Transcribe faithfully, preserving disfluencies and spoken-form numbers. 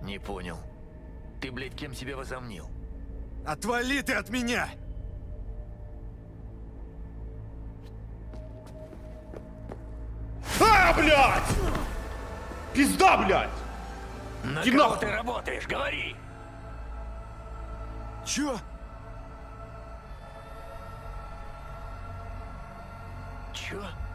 Не понял. Ты, блядь, кем себя возомнил? Отвали ты от меня! А, блядь! Пизда, блядь! На Иди кого нахуй! ты работаешь? Говори! Чё? Чё?